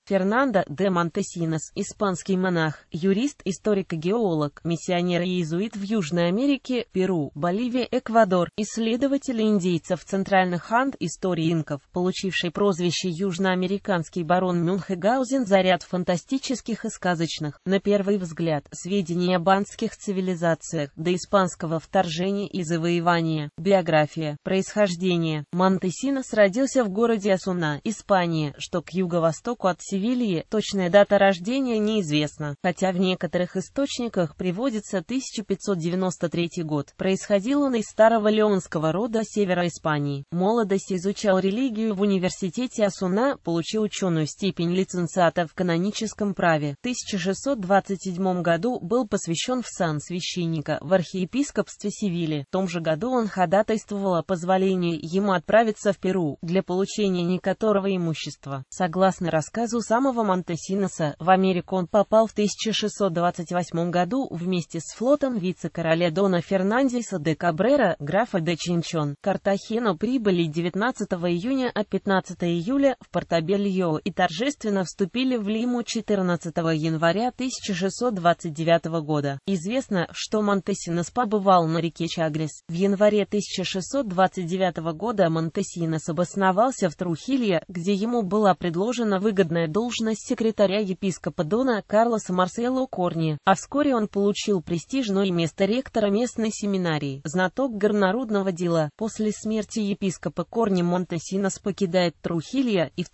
Фернандо де Монтесинос, испанский монах, юрист, историк-геолог, миссионер и иезуит в Южной Америке, Перу, Боливия, Эквадор, исследователь индейцев центральных Анд, истории инков, получивший прозвище южноамериканский барон Мюнхгаузен за ряд фантастических и сказочных, на первый взгляд, сведений об андских цивилизациях, до испанского вторжения и завоевания. Биография. Происхождение. Монтесинос родился в городе Осуна, Испания, что к юго-востоку от Севильи, точная дата рождения неизвестна, хотя в некоторых источниках приводится 1593 год. Происходил он из старого леонского рода севера Испании. В молодости изучал религию в университете Осуна, получил ученую степень лиценциата в каноническом праве. В 1627 году был посвящен в сан священника в архиепископстве Севильи. В том же году он ходатайствовал о позволении ему отправиться в Перу для получения некоторого имущества. Согласно рассказу самого Монтесиноса, в Америку он попал в 1628 году вместе с флотом вице-короля Дона Фернандеса де Кабрера, графа де Чинчон. В Картахену прибыли 19 июня, а 15 июля в Портобельо и торжественно вступили в Лиму 14 января 1629 года. Известно, что Монтесинос побывал на реке Чагрес. В январе 1629 года Монтесинос обосновался в Трухилье, где ему была предложена выгодная должность секретаря епископа Дона Карлоса Марсело Корни, а вскоре он получил престижное место ректора местной семинарии, знаток горнорудного дела. После смерти епископа Корни Монтесинос покидает Трухилье и в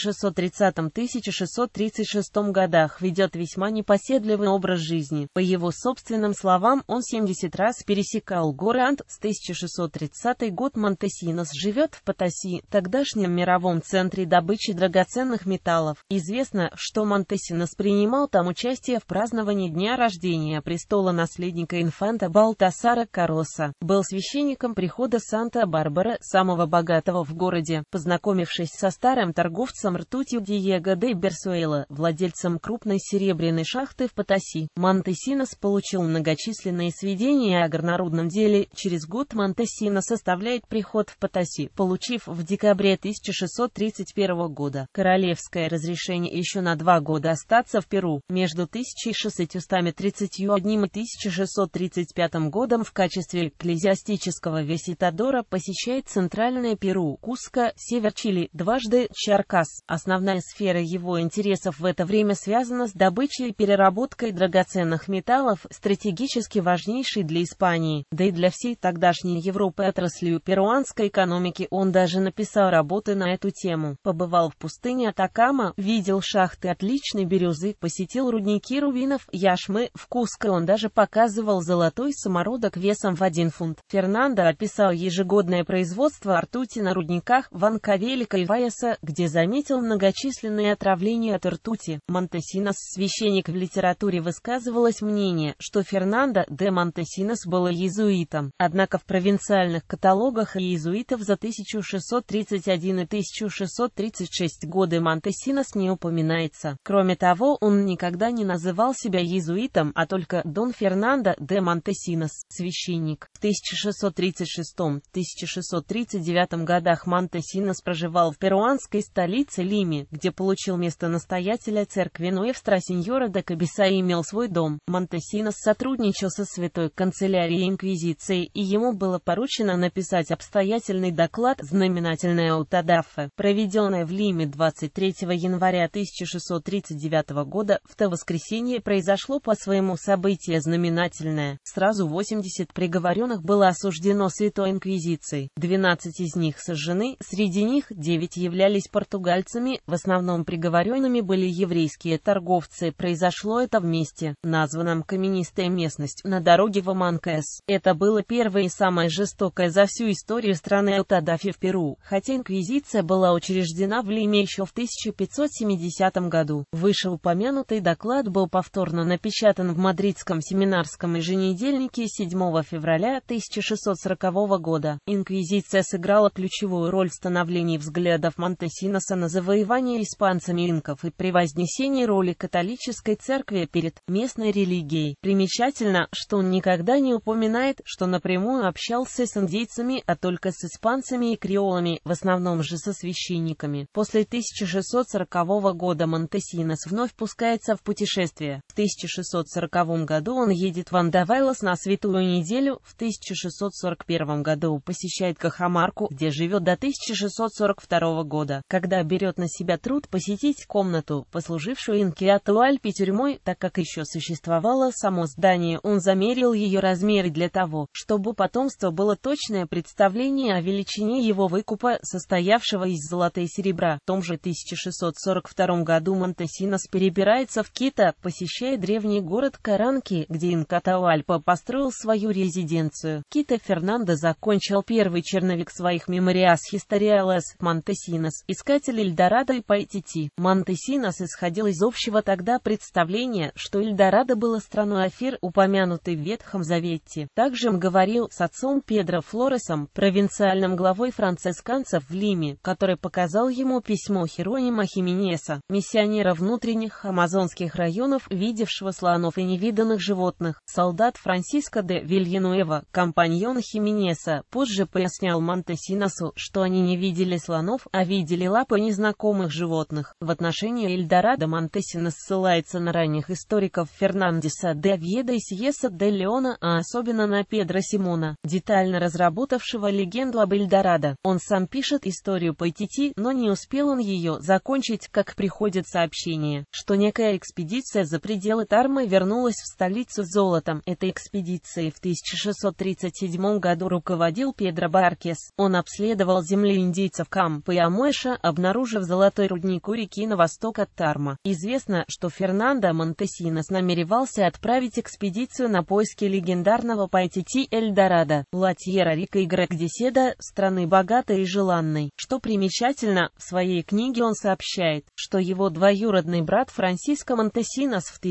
1630-1636 годах ведет весьма непоседливый образ жизни. По его собственным словам, он 70 раз пересекал горы Анд. С 1630 год Монтесинос живет в Потаси, тогдашнем мировом центре добычи драгоценных металлов. Известно, что Монтесинос принимал там участие в праздновании дня рождения престола наследника инфанта Балтасара Карлоса. Был священником прихода Санта-Барбара, самого богатого в городе. Познакомившись со старым торговцем ртутью Диего де Берсуэла, владельцем крупной серебряной шахты в Потаси, Монтесинос получил многочисленные сведения о горнорудном деле. Через год Монтесинос составляет приход в Потаси, получив в декабре 1631 года королевское разрешение еще на 2 года остаться в Перу. Между 1631 и 1635 годом в качестве экклезиастического визитадора посещает центральное Перу, Куско, север Чили, дважды Чаркас. Основная сфера его интересов в это время связана с добычей и переработкой драгоценных металлов, стратегически важнейшей для Испании, да и для всей тогдашней Европы отраслью перуанской экономики. Он даже написал работы на эту тему. Побывал в пустыне Атакама, видел шахты отличной бирюзы, посетил рудники рубинов, яшмы. В Куско он даже показывал золотой самородок весом в 1 фунт. Фернандо описал ежегодное производство ртути на рудниках в Анкавелика и Ваяса, где заметил многочисленные отравления от ртути. Монтесинос, священник в литературе, высказывалось мнение, что Фернандо де Монтесинос был иезуитом. Однако в провинциальных каталогах иезуитов за 1631 и 1636 годы Монтесинос не упоминается. Кроме того, он никогда не называл себя иезуитом, а только Дон Фернандо де Монтесинос, священник. В 1636-1639 годах Монтесинос проживал в перуанской столице Лиме, где получил место настоятеля церкви Нуэстра Сеньора де Кабиса и имел свой дом. Монтесинос сотрудничал со Святой канцелярией Инквизиции, и ему было поручено написать обстоятельный доклад «Знаменательная аутодафе», проведенная в Лиме 23 января 1639 года. В то воскресенье произошло по своему событие знаменательное. Сразу 80 приговоренных было осуждено Святой Инквизицией. 12 из них сожжены, среди них 9 являлись португальцами, в основном приговоренными были еврейские торговцы. Произошло это в месте, названном каменистая местность, на дороге в Аманкес. Это было первое и самое жестокое за всю историю страны аутодафе в Перу, хотя Инквизиция была учреждена в Лиме еще в 1570 году. Вышеупомянутый доклад был повторно напечатан в мадридском семинарском еженедельнике 7 февраля 1640 года. Инквизиция сыграла ключевую роль в становлении взглядов Монтесиноса на завоевание испанцами инков и при вознесении роли католической церкви перед местной религией. Примечательно, что он никогда не упоминает, что напрямую общался с индейцами, а только с испанцами и креолами, в основном же со священниками. После 1640 1640 года Монтесинос вновь пускается в путешествие. В 1640 году он едет в Андавайлос на Святую неделю, в 1641 году посещает Кахамарку, где живет до 1642 года, когда берет на себя труд посетить комнату, послужившую Инкиатуальпи тюрьмой, так как еще существовало само здание, он замерил ее размеры для того, чтобы у потомства было точное представление о величине его выкупа, состоявшего из золота и серебра. В том же 1642 году Монтесинос перебирается в Кито, посещая древний город Каранки, где Инкатауальпа построил свою резиденцию. Кито Фернандо закончил первый черновик своих Memorias Historiales Монтесинос, искатель Эльдорадо и Пайтити. Монтесинос исходил из общего тогда представления, что Эльдорадо было страной Афир, упомянутой в Ветхом Завете. Также он говорил с отцом Педро Флоресом, провинциальным главой францисканцев в Лиме, который показал ему письмо Херонима Хименеса, миссионера внутренних амазонских районов, видевшего слонов и невиданных животных. Солдат Франсиско де Вильянуэва, компаньон Хименеса, позже пояснял Монтесиносу, что они не видели слонов, а видели лапы незнакомых животных. В отношении Эльдорадо Монтесинос ссылается на ранних историков Фернандеса де Овьедо и Сьеса де Леона, а особенно на Педро Симона, детально разработавшего легенду об Эльдорадо. Он сам пишет историю Пайтити, но не успел он ее закончить, как приходит сообщение, что некая экспедиция за пределы Тармы вернулась в столицу с золотом. Этой экспедицией в 1637 году руководил Педро Баркес. Он обследовал земли индейцев Кампо и Амуэша, обнаружив золотой рудник у реки на восток от Тарма. Известно, что Фернандо Монтесинос намеревался отправить экспедицию на поиски легендарного Пайтити Эльдорадо, Ла Тьерра Рика и Грек-Деседа, страны богатой и желанной. Что примечательно, в своей книге он сообщает, что его двоюродный брат Франсиско Монтесинос в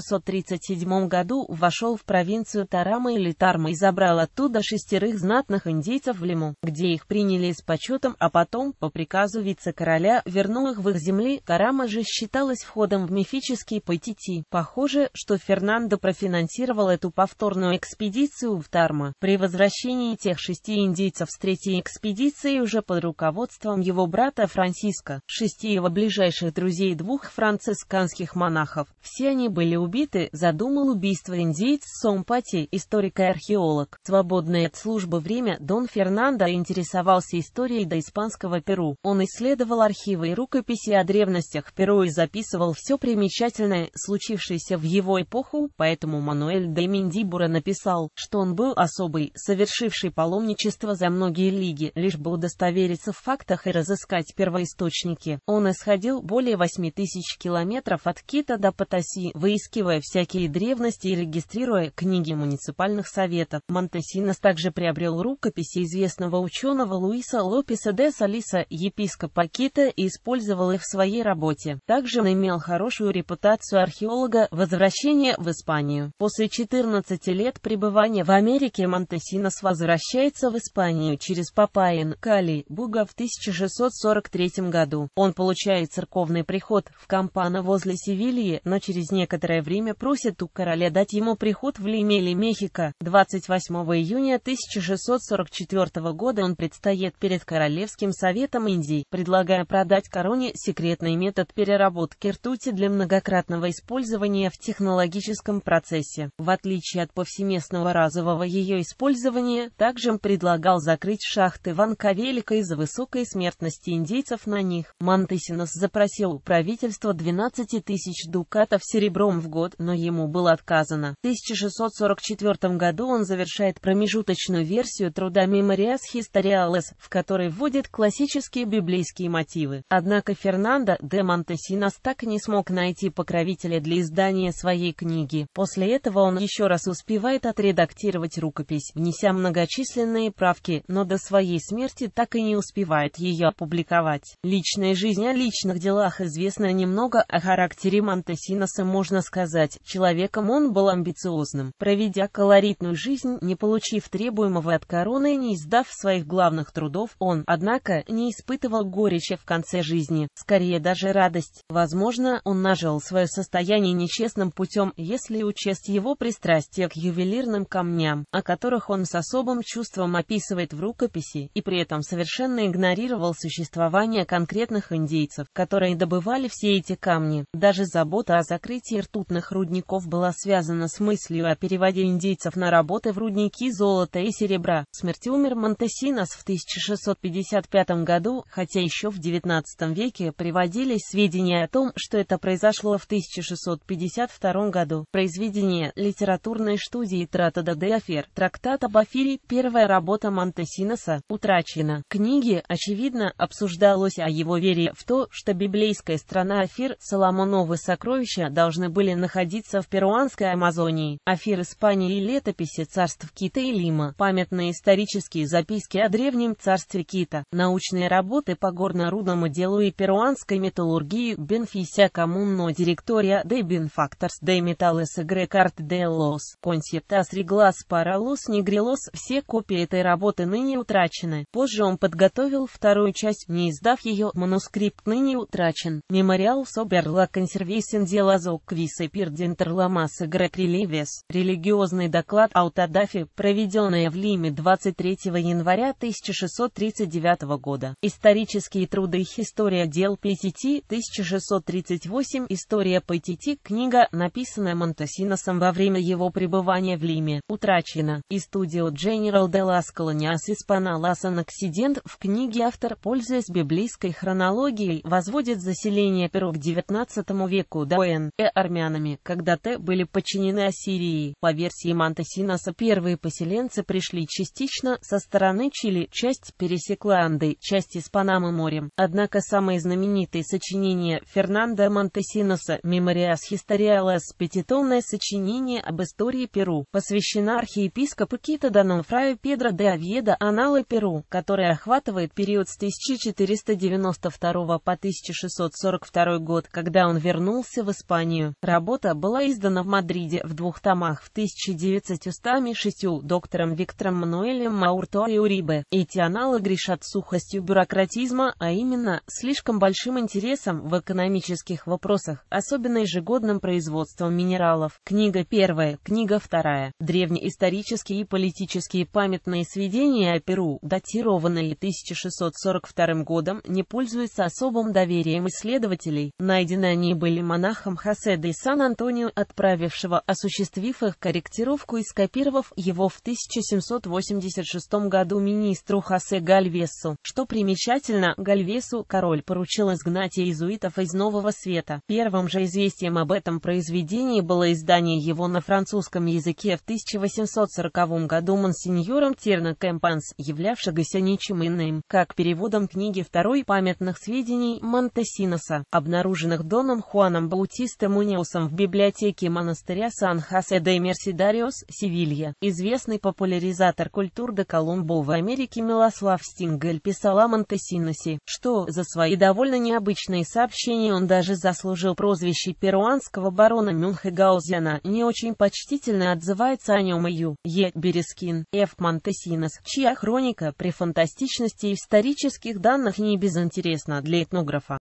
1637 году вошел в провинцию Тарама или Тарма и забрал оттуда 6 знатных индейцев в Лиму, где их приняли с почетом, а потом, по приказу вице-короля, вернул их в их земли. Тарама же считалась входом в мифический Пайтити. Похоже, что Фернандо профинансировал эту повторную экспедицию в Тарма. При возвращении тех 6 индейцев с третьей экспедиции уже под руководством его брата Франсиско, 6 его ближайших друзей, 2 францисканских монахов. Все они были убиты. Задумал убийство индейец Сомпати, историк и археолог. Свободное от службы время Дон Фернандо интересовался историей доиспанского Перу. Он исследовал архивы и рукописи о древностях Перу и записывал все примечательное, случившееся в его эпоху, поэтому Мануэль де Мендибура написал, что он был особый, совершивший паломничество за многие лиги, лишь бы удостовериться в фактах и разыскать первоисточники. Он исходил более 8000 километров от Кито до Потаси, выискивая всякие древности и регистрируя книги муниципальных советов. Монтесинос также приобрел рукописи известного ученого Луиса Лопеса де Салиса, епископа Кито, и использовал их в своей работе. Также он имел хорошую репутацию археолога. Возвращение в Испанию. После 14 лет пребывания в Америке Монтесинос возвращается в Испанию через Папайен, Кали, Буга в 1643 году. Он получает церковный приход в Кампано возле Севильи, но через некоторое время просит у короля дать ему приход в Лиме или Мехико. 28 июня 1644 года он предстает перед Королевским советом Индии, предлагая продать короне секретный метод переработки ртути для многократного использования в технологическом процессе. В отличие от повсеместного разового ее использования, также он предлагал закрыть шахты в Анкавелико из-за высокой смертности индейцев на них. Монтесинос запросил у правительства 12 тысяч дукатов серебром в год, но ему было отказано. В 1644 году он завершает промежуточную версию труда Memorias Historiales, в которой вводит классические библейские мотивы. Однако Фернандо де Монтесинос так и не смог найти покровителя для издания своей книги. После этого он еще раз успевает отредактировать рукопись, внеся многочисленные правки, но до своей смерти так и не успевает ее опубликовать. Личная жизнь. О личных делах известно немного. О характере Монтесиноса можно сказать, человеком он был амбициозным. Проведя колоритную жизнь, не получив требуемого от короны и не издав своих главных трудов, он, однако, не испытывал горечи в конце жизни, скорее даже радость. Возможно, он нажил свое состояние нечестным путем, если учесть его пристрастие к ювелирным камням, о которых он с особым чувством описывает в рукописи, и при этом совершенно игнорировал существование конкретных индейцев, которые добывали все эти камни. Даже забота о закрытии ртутных рудников была связана с мыслью о переводе индейцев на работы в рудники золота и серебра. Смерть умер Монтесинос в 1655 году, хотя еще в XIX веке приводились сведения о том, что это произошло в 1652 году. Произведение литературной студии Тратада де Афир, трактат об Афире, первая работа Монтесиноса, утрачена. В книге, очевидно, обсуждалось о его вере в то, что библейская страна Афир, Соломоновы сокровища, должны были находиться в перуанской Амазонии. Афир Испании и летописи царств Кита и Лима, памятные исторические записки о древнем царстве Кита, научные работы по горно-рудному делу и перуанской металлургии, Бенфися Коммунно Директория de Benefactors de Metales y Carta de los Conceptas Reglas para los Negrilos, все копии этой работы ныне утрачены. Позже он подготовил вторую часть, не издав ее, манускрипт ныне утрачен. Мемориал sobre la conservación de las oquis y perdientes lamas y relieves. Религиозный доклад Аутадафи, проведенный в Лиме 23 января 1639 года. Исторические труды «История дел Петити», 1638, «История Петити», книга, написанная Монтесиносом во время его пребывания в Лиме, утрачена. Estudio General de las Colonias Hispano-Las Occident, в книге автор, пользуясь библейской хронологией, возводит заселение Перу к XIX веку до армянами, когда те были подчинены Ассирии. По версии Монтесиноса, первые поселенцы пришли частично со стороны Чили, часть пересекла Анды, часть из Панамы морем. Однако самые знаменитые сочинения Фернандо Монтесиноса «Memorias Historiales», пятитомное сочинение об истории Перу, посвящена архиепископу Кита Дону Фраю Педро де Овьедо «Аналы Перу», которая охватывает период с 1492 по 1642 год, когда он вернулся в Испанию. Работа была издана в Мадриде в 2 томах в 1906 доктором Виктором Мануэлем Маурто и Урибе. Эти аналы грешат сухостью бюрократизма, а именно, слишком большим интересом в экономических вопросах, особенно ежегодным производством минералов. Книга 1, книга 2. Древнеисторические и политические памятные сведения о Перу, датированные 1642 годом, не пользуются особым доверием исследователей. Найдены они были монахом Хосе де Сан-Антонио, отправившего, осуществив их корректировку и скопировав его в 1786 году министру Хосе Гальвесу. Что примечательно, Гальвесу король поручил изгнать иезуитов из Нового Света. Первым же известием об этом произведении было издание его на французском языке в 1840 году монсеньором Терно Кэмпанс, являвшегося ничем иным, как переводом книги второй памятных сведений Монтесиноса, обнаруженных Доном Хуаном Баутисте Муниосом в библиотеке монастыря Сан-Хосе де Мерседариос, Севилья. Известный популяризатор культур де Колумбо в Америке Милослав Стингель писал о Монтесиносе, что за свои довольно необычные сообщения он даже заслужил прозвище перуанского барона Мюнхгаузена. Не очень почтительно отзывается о нем и Е. Берескин, Ф. Монтесинос, чья хроника при фантастичности исторических данных не безинтересна для этнографа.